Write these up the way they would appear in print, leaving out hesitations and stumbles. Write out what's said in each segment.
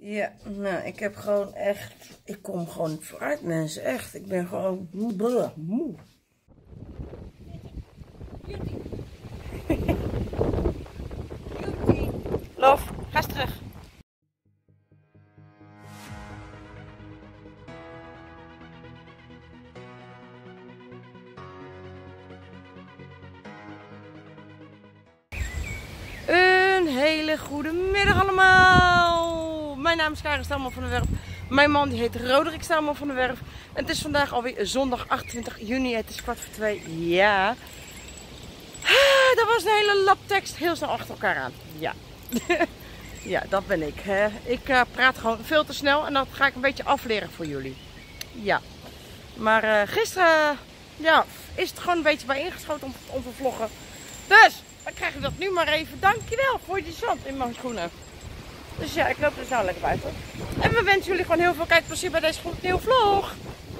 Ja, nou, ik heb gewoon echt... Ik kom gewoon niet vooruit, mensen. Echt, ik ben gewoon moe. Lof, ga eens terug. Een hele goede middag allemaal. Mijn naam is Karin Stelman van der Werf. Mijn man die heet Roderick Stelman van der Werf. En het is vandaag alweer zondag 28 juni. Het is 1:15. Ja. Dat was een hele lap tekst heel snel achter elkaar aan. Ja. Ja, dat ben ik. Ik praat gewoon veel te snel en dat ga ik een beetje afleren voor jullie. Ja. Maar gisteren ja, is het gewoon een beetje bij ingeschoten om te vloggen. Dus, dan krijg je dat nu maar even. Dankjewel voor die zand in mijn schoenen. Dus ja, ik loop dus nou lekker buiten. En we wensen jullie gewoon heel veel kijkplezier bij deze nieuwe vlog.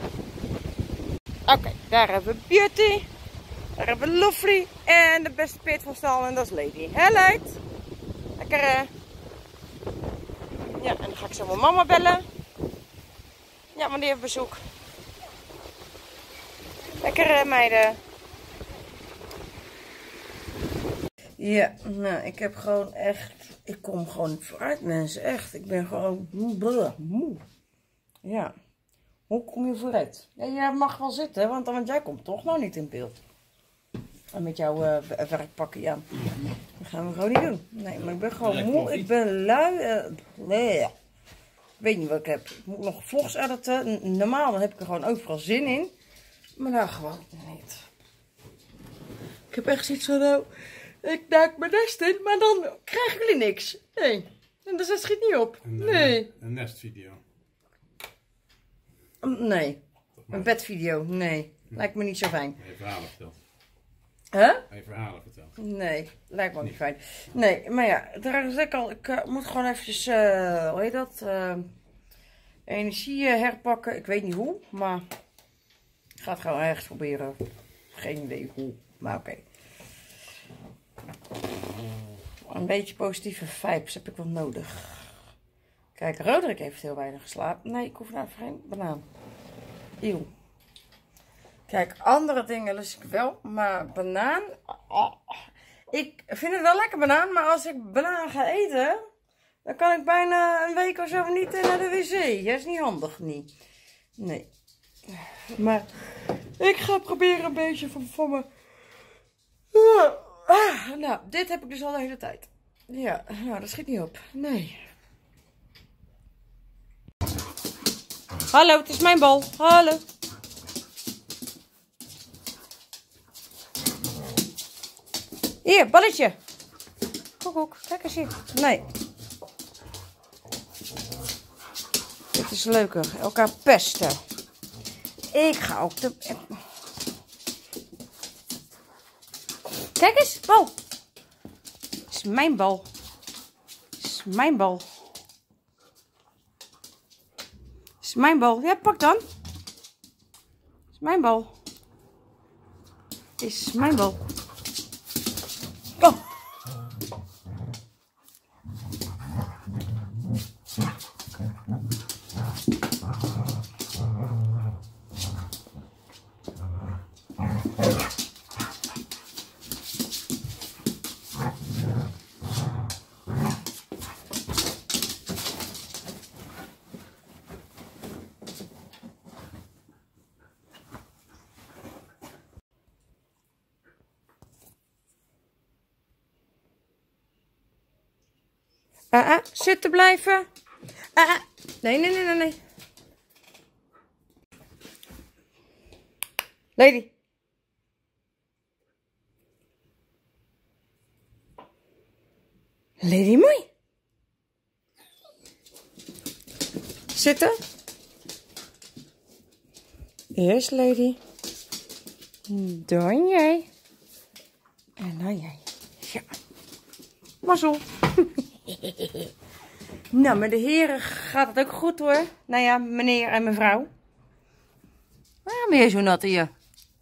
Oké, daar hebben we Beauty. Daar hebben we Lovely. En de beste peert van stal en dat is Lady. Hè, Leid? Lekker ja, en dan ga ik zo mijn mama bellen. Ja, want die heeft bezoek. Lekker meiden. Ja, nou, ik heb gewoon echt... Ik kom gewoon niet vooruit, mensen. Echt, ik ben gewoon moe. Ja. Hoe kom je vooruit? Ja, jij mag wel zitten, want jij komt toch nog niet in beeld. En met jouw werkpakje aan. Dat gaan we gewoon niet doen. Nee, maar ik ben gewoon moe. Ik ben lui. Nee. Ik weet niet wat ik heb. Ik moet nog vlogs editen. Normaal dan heb ik er gewoon overal zin in. Maar nou gewoon niet. Ik heb echt zoiets van, nou, ik duik mijn nest in, maar dan krijgen jullie niks. Nee. En dus dat schiet niet op. Nee. Een nestvideo. Nee. Een bedvideo. Nee. Lijkt me niet zo fijn. Hij heeft verhalen verteld. Huh? Hij heeft verhalen verteld. Nee, lijkt me ook niet fijn. Nee, maar ja, daar zeg ik al, ik moet gewoon eventjes, hoe heet dat, energie herpakken. Ik weet niet hoe, maar ik ga het gewoon ergens proberen. Geen idee hoe, maar oké. Een beetje positieve vibes heb ik wel nodig. Kijk, Roderick heeft heel weinig geslapen. Nee, ik hoef nou geen banaan. Eeuw. Kijk, andere dingen lust ik wel, maar banaan... Oh, ik vind het wel lekker banaan, maar als ik banaan ga eten, dan kan ik bijna een week of zo niet naar de wc. Dat is niet handig, niet. Nee. Maar ik ga proberen een beetje van me... Nou, dit heb ik dus al de hele tijd. Ja, nou, dat schiet niet op. Nee. Hallo, het is mijn bal. Hallo. Hier, balletje. Koek, kijk eens hier. Nee. Dit is leuker. Elkaar pesten. Ik ga ook de... Kijk eens, bal. Het is mijn bal. Het is mijn bal. Het is mijn bal. Ja, pak dan. Het is mijn bal. Het is mijn bal. Oh. Zitten blijven. Nee. Lady. Lady mooi. Zitten. Eerst Lady. Dan jij. En dan jij. Ja. Mazzel. Nou, met de heren gaat het ook goed hoor. Nou ja, meneer en mevrouw. Waarom ben je zo nat hier?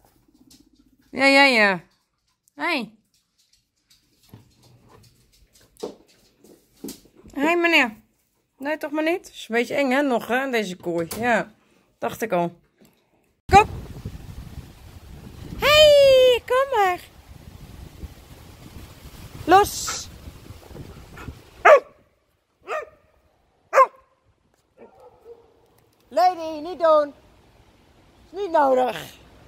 Ja. Hé. Hé meneer. Nee, toch maar niet? Is een beetje eng, hè, nog, hè, deze kooi. Ja, dacht ik al. Kom! Hey, kom maar! Los! Lady, niet doen! Is niet nodig.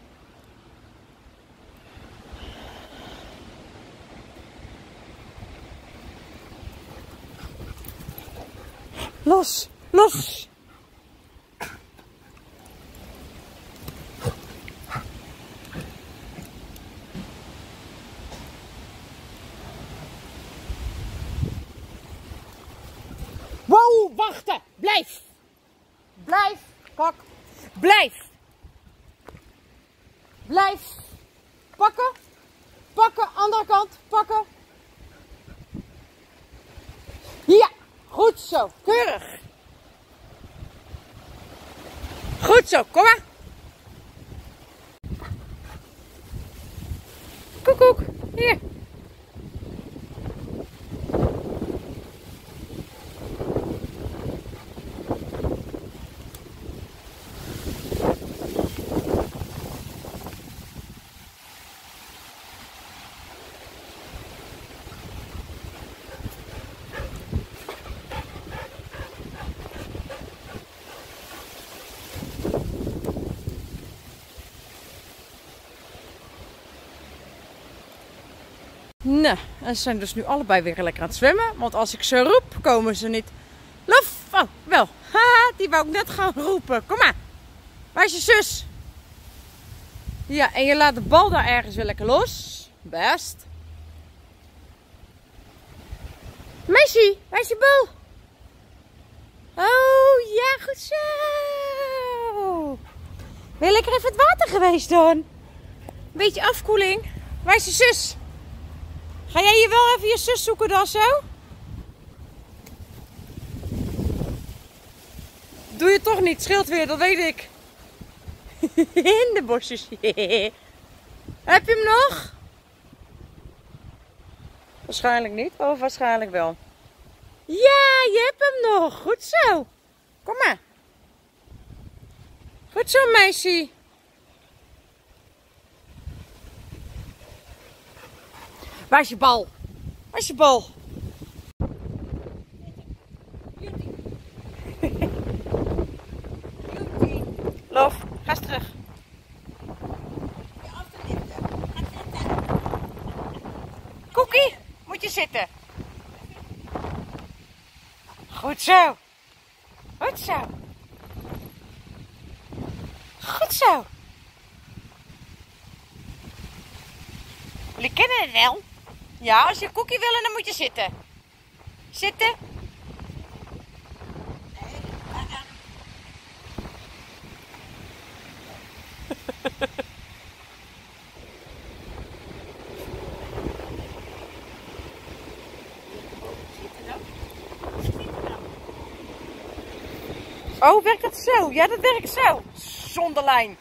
Los, los! Wow, wachten! Blijf! Blijf, kak! Blijf! Blijf! Pakken! Pakken, andere kant, pakken! Ja, goed zo, keurig! Goed zo, kom maar! Koekoek, hier! Nou, en ze zijn dus nu allebei weer lekker aan het zwemmen. Want als ik ze roep, komen ze niet. Lof! Oh, wel. Haha, die wou ik net gaan roepen. Kom maar. Waar is je zus? Ja, en je laat de bal daar ergens weer lekker los. Best. Meisje, waar is je bal? Oh, ja, goed zo. Ben je lekker even het water geweest dan? Beetje afkoeling. Waar is je zus? Ga jij hier wel even je zus zoeken dan zo? Doe je toch niet, scheelt weer, dat weet ik. In de bosjes. Heb je hem nog? Waarschijnlijk niet, of waarschijnlijk wel. Ja, je hebt hem nog. Goed zo. Kom maar. Goed zo, meisje. Waar is je bal? Waar is je bal? Lof, ga eens terug. Cookie, moet je zitten. Goed zo. Goed zo. Goed zo. Jullie kennen het wel. Ja, als je cookie wil, dan moet je zitten. Zitten. Oh, werkt dat zo? Ja, dat werkt zo. Zonder lijn.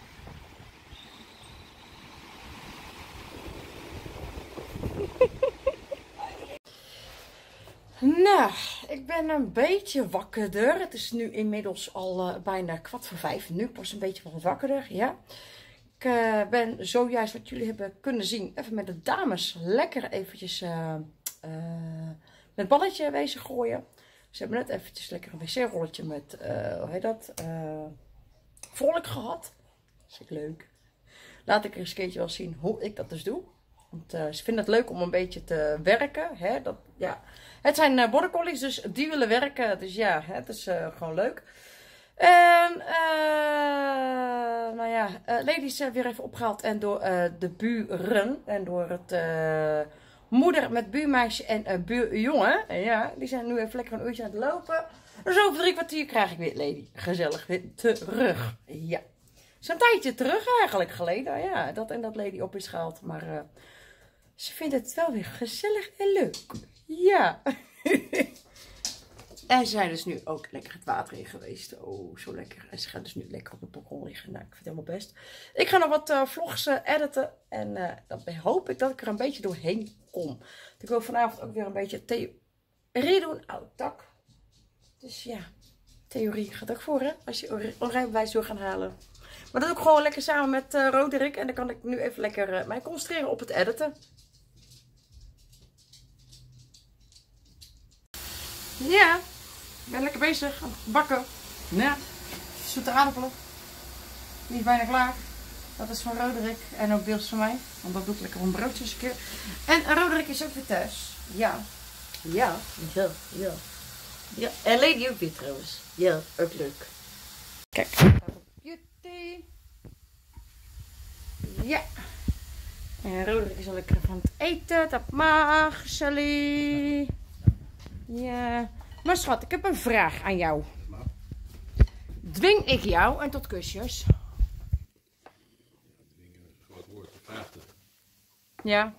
Nou, ik ben een beetje wakkerder. Het is nu inmiddels al bijna 4:15. Nu pas een beetje wat wakkerder, ja. Ik ben zojuist, wat jullie hebben kunnen zien, even met de dames lekker eventjes met balletje wezen gooien. Ze hebben net eventjes lekker een wc-rolletje met, hoe heet dat, vrolijk gehad. Dat is leuk. Laat ik er eens een keertje wel zien hoe ik dat dus doe. Want ze vinden het leuk om een beetje te werken. Hè? Dat, ja. Het zijn border collies, dus die willen werken. Dus ja, het is gewoon leuk. En, nou ja, ladies weer even opgehaald. En door de buren. En door het moeder met buurmeisje en buurjongen. En ja, die zijn nu even lekker een uurtje aan het lopen. Dus over 3 kwartier krijg ik weer lady gezellig weer terug. Ja. Zo'n tijdje terug eigenlijk geleden. Ja, dat en dat lady op is gehaald. Maar ze vindt het wel weer gezellig en leuk. Ja. En ze zijn dus nu ook lekker het water in geweest. Oh, zo lekker. En ze gaan dus nu lekker op de balkon liggen. Nou, ik vind het helemaal best. Ik ga nog wat vlogs editen. En dan hoop ik dat ik er een beetje doorheen kom. Ik wil vanavond ook weer een beetje theorie doen. Oud tak. Dus ja, theorie gaat ook voor, hè? Als je onrijbewijs wil gaan halen. Maar dat doe ik gewoon lekker samen met Roderick. En dan kan ik nu even lekker mij concentreren op het editen. Ja, ik ben lekker bezig aan het bakken. Ja, zoete aardappelen. Die is bijna klaar. Dat is van Roderick en ook deels van mij. Want dat doe ik lekker een broodje eens een keer. En Roderick is ook weer thuis. Ja. Ja. Ja. Ja. Ja. En Lady ook weer trouwens. Ja, ook leuk. Kijk. Beauty. Ja. En Roderick is al lekker van het eten. Dat mag, Sally. Ja. Maar schat, ik heb een vraag aan jou. Dwing ik jou en tot kusjes? Ja.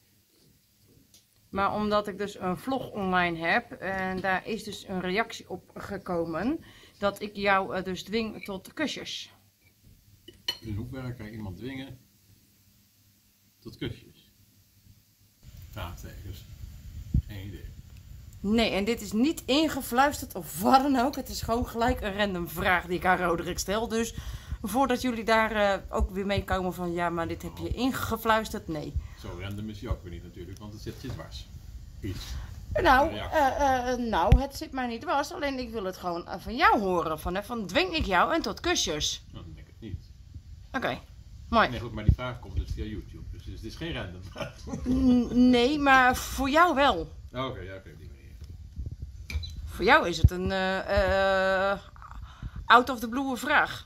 Maar omdat ik dus een vlog online heb en daar is dus een reactie op gekomen dat ik jou dus dwing tot kusjes. In hoeverre kan je iemand dwingen tot kusjes? Vraagtekens. Geen idee. Nee, en dit is niet ingefluisterd of wat dan ook. Het is gewoon gelijk een random vraag die ik aan Roderick stel. Dus voordat jullie daar ook weer mee komen van ja, maar dit heb je ingefluisterd. Nee. Zo random is hij ook weer niet natuurlijk, want het zit je dwars. Iets. Nou, het zit mij niet dwars. Alleen ik wil het gewoon van jou horen. Van dwing ik jou en tot kusjes? Nou, dan denk ik het niet. Oké, mooi. Nee goed, maar die vraag komt dus via YouTube. Dus het is geen random vraag. Nee, maar voor jou wel. Oké, ja, oké, die manier. Voor jou is het een out of the blue vraag.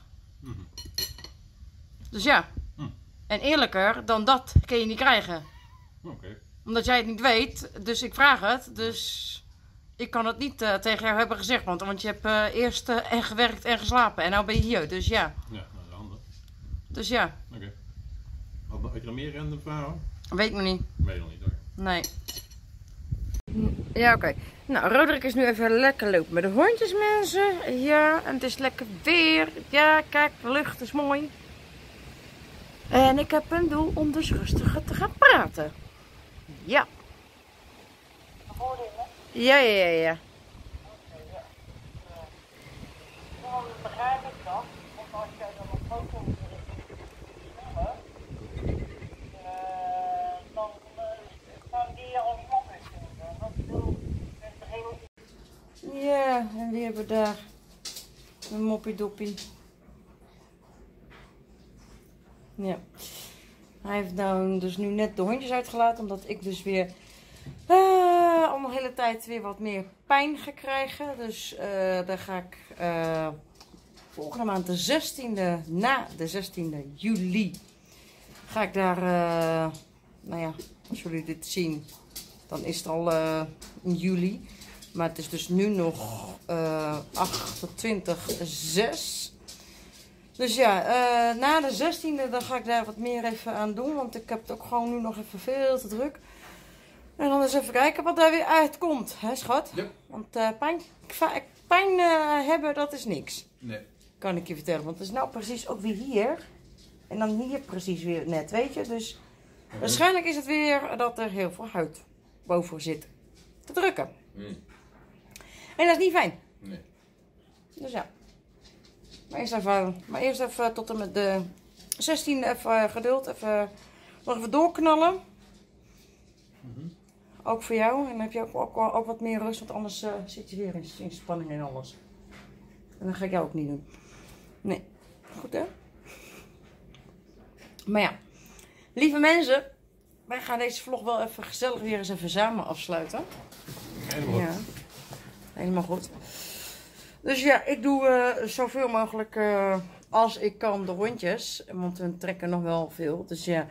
Dus ja. En eerlijker dan dat kun je niet krijgen. Oké. Omdat jij het niet weet, dus ik vraag het. Dus ik kan het niet tegen jou hebben gezegd. Want je hebt eerst en gewerkt en geslapen. En nou ben je hier, dus ja. Ja, nou, dat is handig. Dus ja. Oké. Had je nog meer random vragen? Weet ik nog niet. Weet je nog niet hoor. Nee. Ja, oké. Nou, Roderick is nu even lekker lopen met de hondjes, mensen. Ja, en het is lekker weer. Ja, kijk, de lucht is mooi. En ik heb een doel om dus rustiger te gaan praten. Ja. Ja, ja, ja, ja. Dan begrijp ik dat, want als jij dan een foto wil sneller, dan gaan die al die mop vinden. Dat bedoel ik heel. Ja, en wie hebben we daar? Een moppie-doppie. Ja. Hij heeft nou dus nu net de hondjes uitgelaten, omdat ik dus weer al de hele tijd weer wat meer pijn ga krijgen. Dus daar ga ik volgende maand de 16e, na de 16e juli, ga ik daar, nou ja, als jullie dit zien, dan is het al in juli. Maar het is dus nu nog 28/6. Dus ja, na de 16e dan ga ik daar wat meer even aan doen. Want ik heb het ook gewoon nu nog even veel te druk. En dan eens even kijken wat daar weer uitkomt. Hè schat? Ja. Want pijn hebben, dat is niks. Nee. Kan ik je vertellen. Want het is nou precies ook weer hier. En dan hier precies weer net, weet je. Dus waarschijnlijk is het weer dat er heel veel huid boven zit te drukken. En dat is niet fijn. Nee. Dus ja. Maar eerst even tot en met de 16e even geduld. Even, nog even doorknallen. Ook voor jou. En dan heb je ook wat meer rust. Want anders zit je weer in spanning en alles. En dat ga ik jou ook niet doen. Nee. Goed hè? Maar ja. Lieve mensen. Wij gaan deze vlog wel even gezellig weer eens even samen afsluiten. Helemaal. Ja. Helemaal goed. Dus ja, ik doe zoveel mogelijk als ik kan de hondjes. Want we trekken nog wel veel. Dus ja.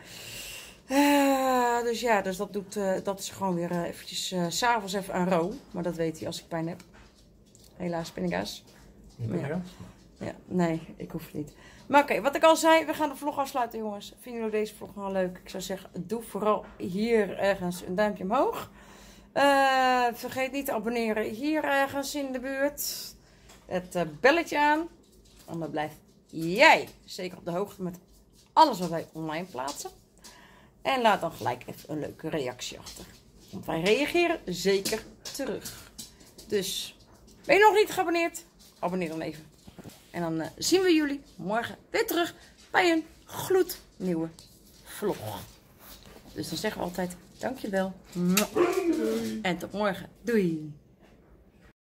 Dus dat is gewoon weer eventjes 's avonds even aan Ro. Maar dat weet hij als ik pijn heb. Helaas, pindakaas. Ja, nee, ik hoef het niet. Maar oké, wat ik al zei, we gaan de vlog afsluiten jongens. Vinden jullie deze vlog nou leuk? Ik zou zeggen, doe vooral hier ergens een duimpje omhoog. Vergeet niet te abonneren hier ergens in de buurt. Het belletje aan. En dan blijf jij zeker op de hoogte met alles wat wij online plaatsen. En laat dan gelijk even een leuke reactie achter. Want wij reageren zeker terug. Dus Ben je nog niet geabonneerd? Abonneer dan even. En dan zien we jullie morgen weer terug bij een gloednieuwe vlog. Dus dan zeggen we altijd dankjewel. En tot morgen. Doei.